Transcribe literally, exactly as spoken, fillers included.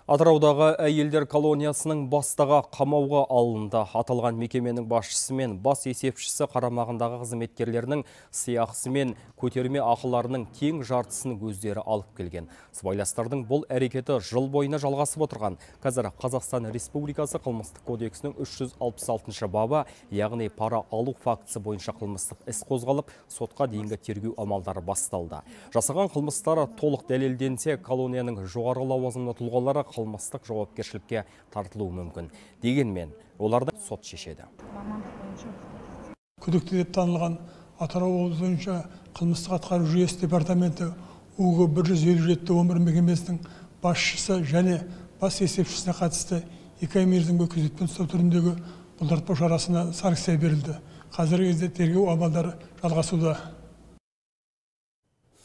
Атыраудағы әйелдер колониясының бастығы қамауға алынды. Аталған мекеменің басшысы мен бас есепшісі қарамағындағы қызметкерлерінің сыйақысы мен көтерме ақыларының тең жартысын өздері алып келген. Сыбайластардың бұл әрекеті жыл бойына жалғасып отырған. Қазір Қазақстан Республикасы қылмыстық кодексінің үш жүз алпыс алтыншы бабы, яғни пара алу фактісі бойынша қылмыстық іс қозғалып, сотқа дейінгі тергеу амалдары басталды. Жасаған қылмыстары толық дәлелденсе, колонияның жоғары лауазымды тұлғалары қылмыстық жауапкершілікке тартылуы мүмкін. Дегенмен, оларды сот шешеді. Күдікті деп танылған Атырау облысы бойынша қылмыстық атқару жүйесі департаменті УГ бір жүз елу жеті он бір мекемесінің басшысы және бас есепшісіне қатысты екі ай мерзімге күзетпен ұстау түріндегі бұлтартпау шарасына санкция берілді. Қазіргі кезде тергеу амалдары жалғасуда.